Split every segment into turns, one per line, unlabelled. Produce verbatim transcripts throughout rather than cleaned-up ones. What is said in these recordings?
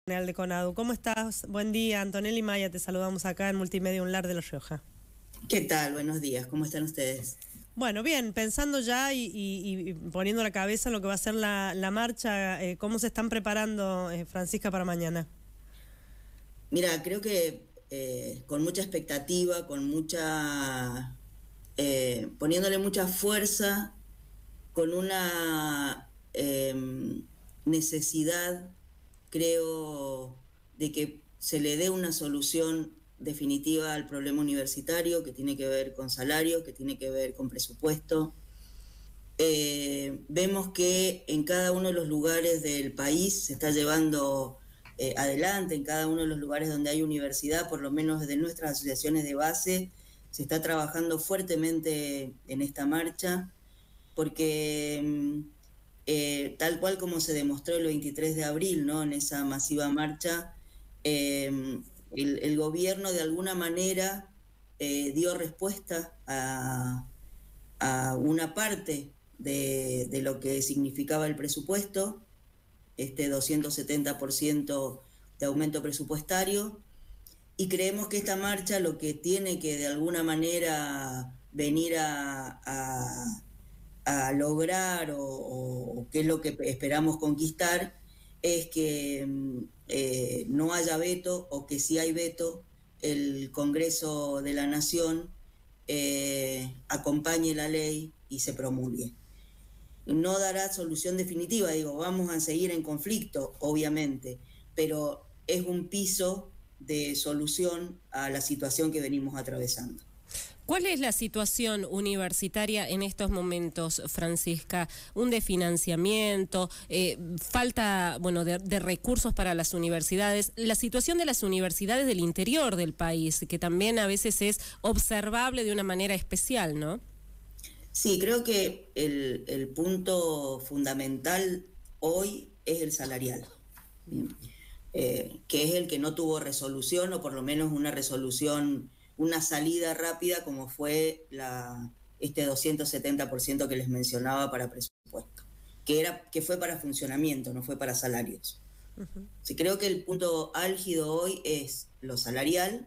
de CONADU. ¿Cómo estás? Buen día, Antonella y Maya, te saludamos acá en Multimedia Unlar de La Rioja.
¿Qué tal? Buenos días, ¿cómo están ustedes?
Bueno, bien, pensando ya y, y, y poniendo la cabeza en lo que va a ser la, la marcha, eh, ¿cómo se están preparando, eh, Francisca, para mañana?
Mira, creo que eh, con mucha expectativa, con mucha... Eh, poniéndole mucha fuerza, con una eh, necesidad, creo, de que se le dé una solución definitiva al problema universitario, que tiene que ver con salarios, que tiene que ver con presupuesto. Eh, vemos que en cada uno de los lugares del país se está llevando eh, adelante, en cada uno de los lugares donde hay universidad, por lo menos desde nuestras asociaciones de base, se está trabajando fuertemente en esta marcha, porque eh, tal cual como se demostró el veintitrés de abril, ¿no? En esa masiva marcha, eh, el, el gobierno de alguna manera eh, dio respuesta a, a una parte de, de lo que significaba el presupuesto, este doscientos setenta por ciento de aumento presupuestario, y creemos que esta marcha lo que tiene que de alguna manera venir a, a, a lograr o, o, o qué es lo que esperamos conquistar es que eh, no haya veto, o que si hay veto, el Congreso de la Nación eh, acompañe la ley y se promulgue. No dará solución definitiva, digo, vamos a seguir en conflicto, obviamente, pero es un piso de solución a la situación que venimos atravesando.
¿Cuál es la situación universitaria en estos momentos, Francisca? ¿Un desfinanciamiento? Eh, ¿Falta bueno, de, de recursos para las universidades? La situación de las universidades del interior del país, que también a veces es observable de una manera especial, ¿no?
Sí, creo que el, el punto fundamental hoy es el salarial, eh, que es el que no tuvo resolución, o por lo menos una resolución, una salida rápida, como fue la, este doscientos setenta por ciento que les mencionaba para presupuesto, que, era, que fue para funcionamiento, no fue para salarios. Uh-huh. Sí, creo que el punto álgido hoy es lo salarial,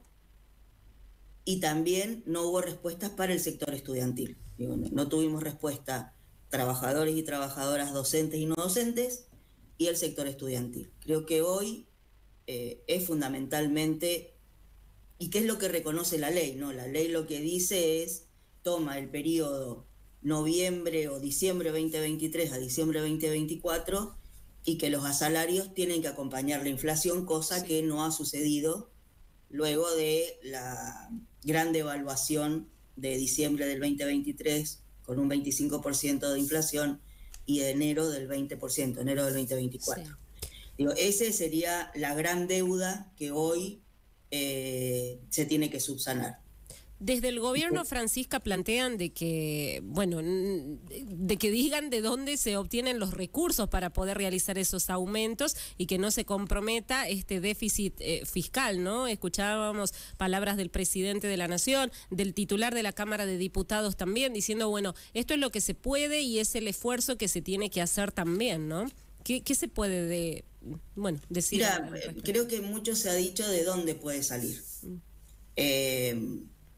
y también no hubo respuestas para el sector estudiantil. Digo, no, no tuvimos respuesta trabajadores y trabajadoras, docentes y no docentes, y el sector estudiantil. Creo que hoy eh, es fundamentalmente, y qué es lo que reconoce la ley, ¿no? La ley lo que dice es, toma el periodo noviembre o diciembre veinte veintitrés a diciembre veinte veinticuatro, y que los asalarios tienen que acompañar la inflación, cosa sí. que no ha sucedido luego de la gran devaluación de diciembre del veinte veintitrés, con un veinticinco por ciento de inflación, y de enero del veinte por ciento, enero del veinte veinticuatro. Sí. Digo, esa sería la gran deuda que hoy eh, se tiene que subsanar.
Desde el gobierno, Francisca, plantean de que, bueno, de que digan de dónde se obtienen los recursos para poder realizar esos aumentos y que no se comprometa este déficit eh, fiscal, ¿no? Escuchábamos palabras del presidente de la Nación, del titular de la Cámara de Diputados también, diciendo, bueno, esto es lo que se puede y es el esfuerzo que se tiene que hacer también, ¿no? ¿Qué, qué se puede de, bueno, decir?
Mira, creo que mucho se ha dicho de dónde puede salir. Mm. Eh,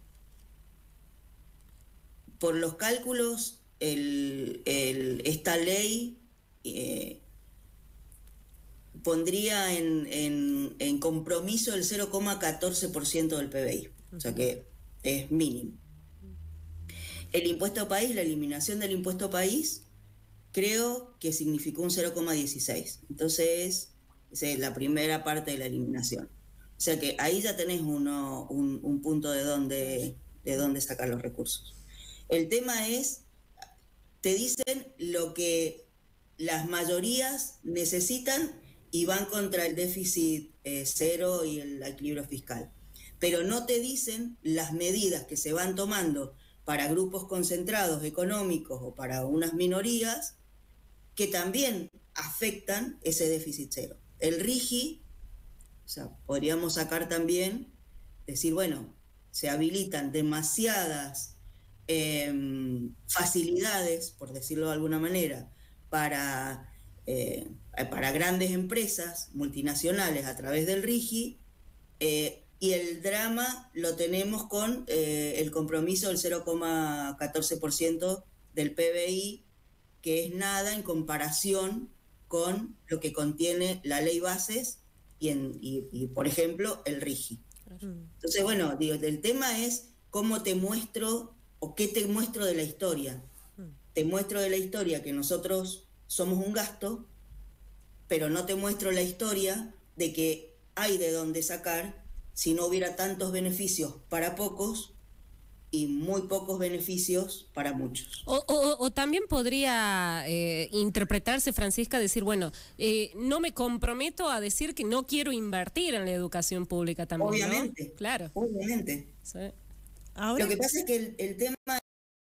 Por los cálculos, el, el, esta ley eh, pondría en, en, en compromiso el cero coma catorce por ciento del P B I, o sea que es mínimo. El impuesto país, la eliminación del impuesto país, creo que significó un cero coma dieciséis, entonces esa es la primera parte de la eliminación. O sea que ahí ya tenés uno, un, un punto de dónde, de dónde sacar los recursos. El tema es, te dicen lo que las mayorías necesitan y van contra el déficit eh, cero y el equilibrio fiscal. Pero no te dicen las medidas que se van tomando para grupos concentrados económicos o para unas minorías que también afectan ese déficit cero. El RIGI, o sea, podríamos sacar también, decir, bueno, se habilitan demasiadas Eh, facilidades, por decirlo de alguna manera, para eh, para grandes empresas multinacionales a través del RIGI, eh, y el drama lo tenemos con eh, el compromiso del cero coma catorce por ciento del P B I, que es nada en comparación con lo que contiene la ley bases y, en, y, y por ejemplo, el RIGI. Entonces, bueno, digo, el tema es cómo te muestro o qué te muestro de la historia. Te muestro de la historia que nosotros somos un gasto, pero no te muestro la historia de que hay de dónde sacar si no hubiera tantos beneficios para pocos y muy pocos beneficios para muchos.
O, o, o también podría eh, interpretarse, Francisca, decir, bueno, eh, no me comprometo a decir que no quiero invertir en la educación pública también,
obviamente,
¿no? Claro.
Obviamente.
Sí.
Ahora... Lo que pasa es que el, el tema de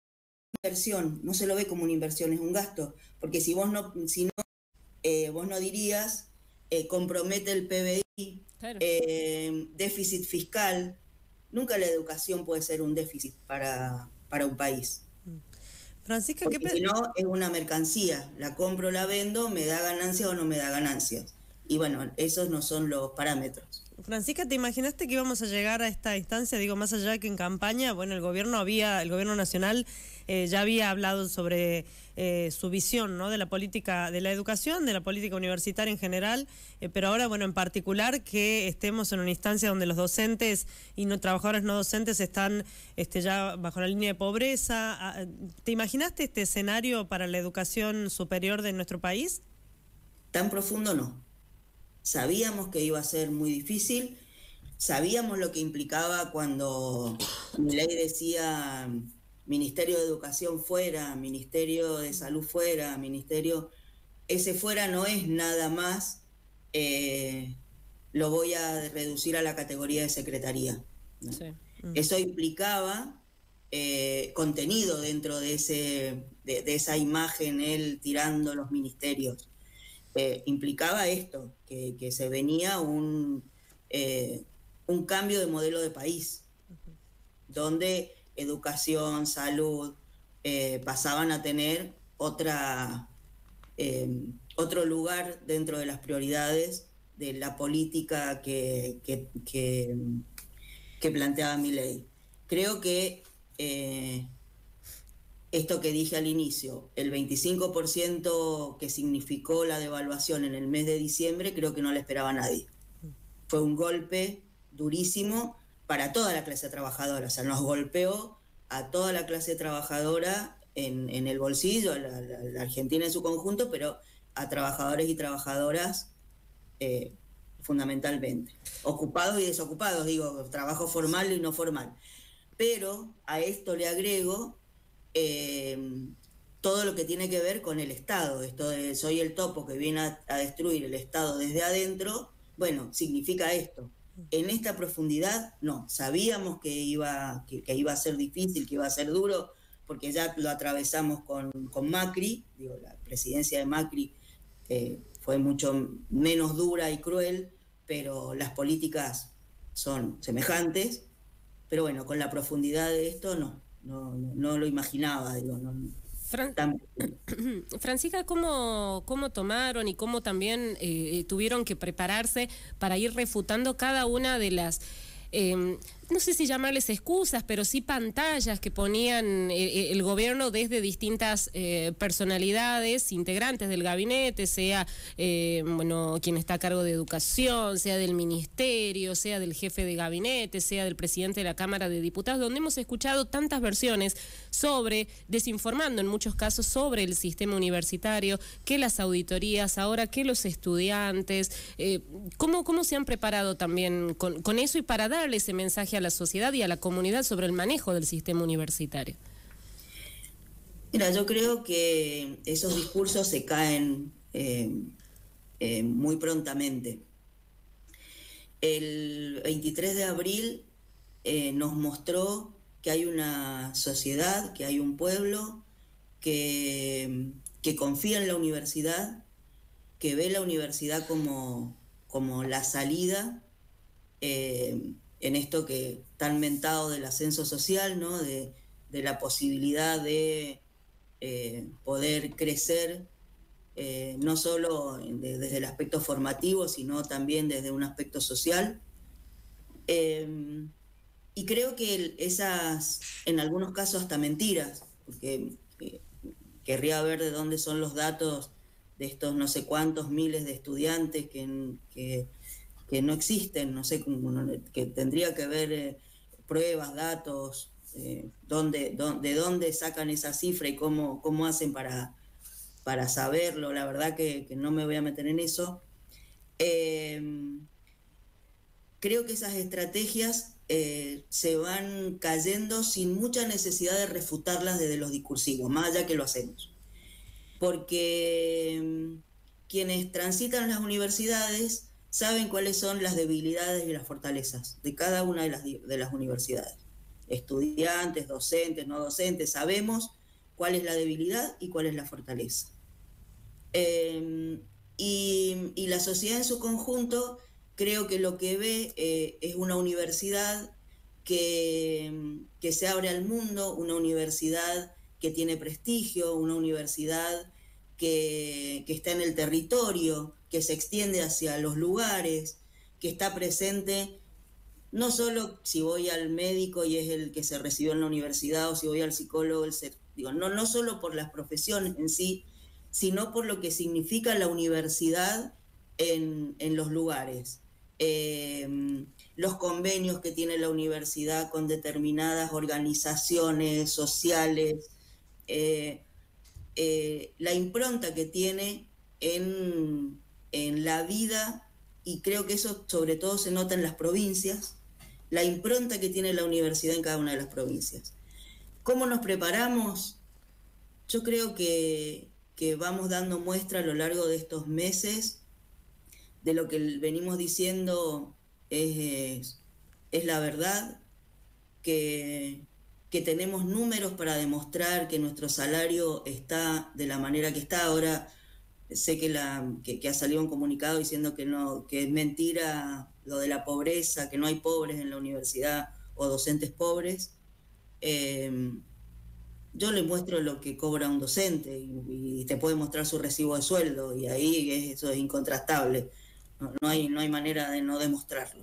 inversión no se lo ve como una inversión, es un gasto, porque si vos no, si no eh, vos no dirías, eh, compromete el P B I, claro. eh, déficit fiscal. Nunca la educación puede ser un déficit para, para un país.
Francisca,
porque
¿qué
si no, es una mercancía. La compro, la vendo, me da ganancias o no me da ganancias. Y bueno, esos no son los parámetros.
Francisca, ¿te imaginaste que íbamos a llegar a esta instancia? Digo, más allá de que en campaña, bueno, el gobierno había, el gobierno nacional eh, ya había hablado sobre eh, su visión, ¿no?, de la política de la educación, de la política universitaria en general, eh, pero ahora, bueno, en particular que estemos en una instancia donde los docentes y no trabajadores no docentes están este, ya bajo la línea de pobreza. ¿Te imaginaste este escenario para la educación superior de nuestro país?
Tan profundo no. Sabíamos que iba a ser muy difícil, sabíamos lo que implicaba cuando Milei decía Ministerio de Educación fuera, Ministerio de Salud fuera, Ministerio... Ese fuera no es nada más, eh, lo voy a reducir a la categoría de secretaría, ¿no? Sí. Mm. Eso implicaba eh, contenido dentro de, ese, de, de esa imagen, él tirando los ministerios. Eh, implicaba esto, que, que se venía un, eh, un cambio de modelo de país, uh-huh. donde educación, salud, eh, pasaban a tener otra, eh, otro lugar dentro de las prioridades de la política que, que, que, que planteaba Milei. Creo que eh, esto que dije al inicio, el veinticinco por ciento que significó la devaluación en el mes de diciembre, creo que no le esperaba a nadie. Fue un golpe durísimo para toda la clase trabajadora, o sea, nos golpeó a toda la clase trabajadora en, en el bolsillo, a la, la, la Argentina en su conjunto, pero a trabajadores y trabajadoras eh, fundamentalmente. Ocupados y desocupados, digo, trabajo formal y no formal. Pero a esto le agrego Eh, todo lo que tiene que ver con el Estado, esto de soy el topo que viene a, a destruir el Estado desde adentro, bueno, significa esto. En esta profundidad, no, sabíamos que iba, que, que iba a ser difícil, que iba a ser duro, porque ya lo atravesamos con, con Macri, digo, la presidencia de Macri eh, fue mucho menos dura y cruel, pero las políticas son semejantes, pero bueno, con la profundidad de esto, no. No, no, no lo imaginaba, digo, no,
Fran tan... Francisca, ¿cómo, ¿cómo tomaron y cómo también eh, tuvieron que prepararse para ir refutando cada una de las, eh, no sé si llamarles excusas, pero sí pantallas que ponían eh, el gobierno desde distintas eh, personalidades, integrantes del gabinete, sea eh, bueno, quien está a cargo de educación, sea del ministerio, sea del jefe de gabinete, sea del presidente de la Cámara de Diputados, donde hemos escuchado tantas versiones sobre, desinformando en muchos casos sobre el sistema universitario, que las auditorías, ahora que los estudiantes, eh, ¿cómo, cómo se han preparado también con, con eso y para darle ese mensaje a la sociedad y a la comunidad sobre el manejo del sistema universitario?
Mira, yo creo que esos discursos se caen eh, eh, muy prontamente. El veintitrés de abril eh, nos mostró que hay una sociedad, que hay un pueblo que, que confía en la universidad, que ve la universidad como, como la salida eh, en esto que tan mentado del ascenso social, ¿no? de, de la posibilidad de eh, poder crecer eh, no solo de, desde el aspecto formativo, sino también desde un aspecto social. Eh, y creo que esas, en algunos casos hasta mentiras, porque eh, querría ver de dónde son los datos de estos no sé cuántos miles de estudiantes que, que, que no existen, no sé, que tendría que haber eh, pruebas, datos, eh, dónde, dónde, de dónde sacan esa cifra y cómo, cómo hacen para, para saberlo. La verdad que, que no me voy a meter en eso. Eh, creo que esas estrategias eh, se van cayendo sin mucha necesidad de refutarlas desde los discursivos, más allá que lo hacemos. Porque quienes transitan las universidades saben cuáles son las debilidades y las fortalezas de cada una de las, de las universidades. Estudiantes, docentes, no docentes, sabemos cuál es la debilidad y cuál es la fortaleza. Eh, y, y la sociedad en su conjunto creo que lo que ve eh, es una universidad que, que se abre al mundo, una universidad que tiene prestigio, una universidad que, que está en el territorio, que se extiende hacia los lugares, que está presente no solo si voy al médico y es el que se recibió en la universidad, o si voy al psicólogo, el ser, digo, no, no solo por las profesiones en sí, sino por lo que significa la universidad en, en los lugares. Eh, los convenios que tiene la universidad con determinadas organizaciones sociales, eh, eh, la impronta que tiene en, en la vida, y creo que eso sobre todo se nota en las provincias, la impronta que tiene la universidad en cada una de las provincias. ¿Cómo nos preparamos? Yo creo que, que vamos dando muestra a lo largo de estos meses de lo que venimos diciendo es, es la verdad, que, que tenemos números para demostrar que nuestro salario está de la manera que está. Ahora sé que, la, que, que ha salido un comunicado diciendo que, no, que es mentira lo de la pobreza, que no hay pobres en la universidad o docentes pobres. Eh, yo le muestro lo que cobra un docente y, y te puede mostrar su recibo de sueldo, y ahí es, eso es incontrastable. No, no, hay, no hay manera de no demostrarlo.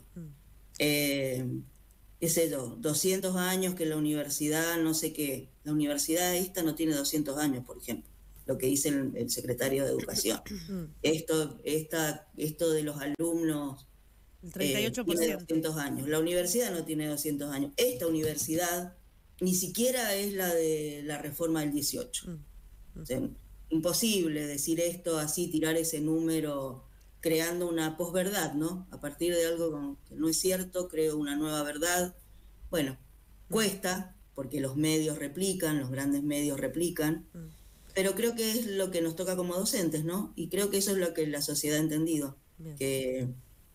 Eh, qué sé yo, doscientos años que la universidad, no sé qué, la universidad esta no tiene doscientos años, por ejemplo, lo que dice el, el secretario de Educación. Esto, esta, esto de los alumnos
el treinta y ocho por ciento.
Eh, tiene doscientos años. La universidad no tiene doscientos años. Esta universidad ni siquiera es la de la reforma del dieciocho. Mm. O sea, imposible decir esto así, tirar ese número creando una posverdad, ¿no? A partir de algo que no es cierto, creo una nueva verdad. Bueno, cuesta, porque los medios replican, los grandes medios replican, mm. pero creo que es lo que nos toca como docentes, ¿no? Y creo que eso es lo que la sociedad ha entendido, que,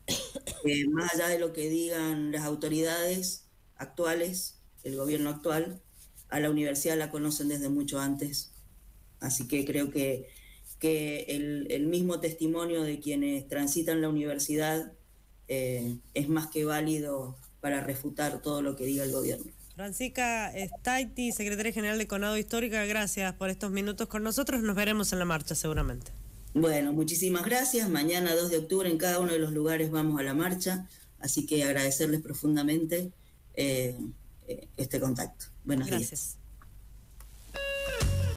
que más allá de lo que digan las autoridades actuales, el gobierno actual, a la universidad la conocen desde mucho antes. Así que creo que, que el, el mismo testimonio de quienes transitan la universidad eh, es más que válido para refutar todo lo que diga el gobierno.
Francisca Staiti, secretaria general de CONADO Histórica, gracias por estos minutos con nosotros. Nos veremos en la marcha seguramente.
Bueno, muchísimas gracias. Mañana dos de octubre en cada uno de los lugares vamos a la marcha, así que agradecerles profundamente eh, este contacto. Buenos días.
Gracias.